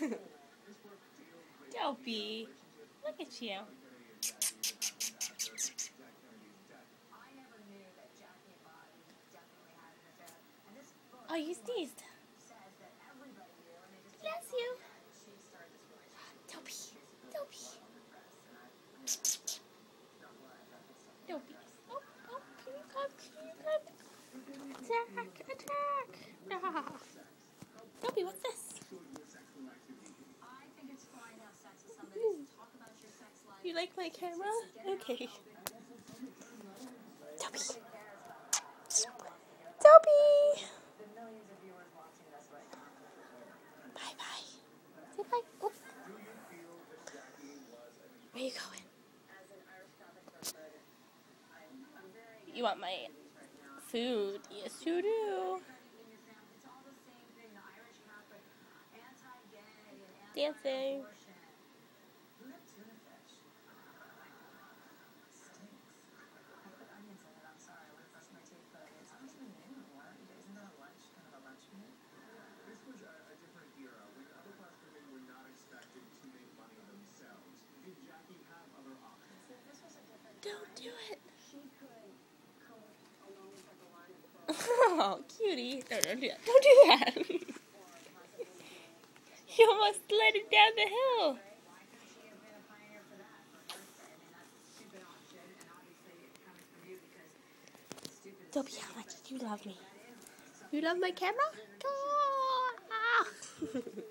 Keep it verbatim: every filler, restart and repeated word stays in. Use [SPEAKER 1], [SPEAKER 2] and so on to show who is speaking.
[SPEAKER 1] Dopey. Look at you. Oh, you sneezed. Bless you. Dopey. Dopey. Dopey. Oh, oh, can you come? Can you come? Attack, attack. Ah. Dopey, what's this? Ooh. You like my camera? Okay. Dopey. Dopey. Bye bye. Say bye. Oh. Where you going? You want my food? Yes, you do. Dancing. Don't do it. Oh, cutie. No, don't do that. Don't do that. You almost slid it down the hill. Dopey, how much do you love me? You love my camera? Oh, ah.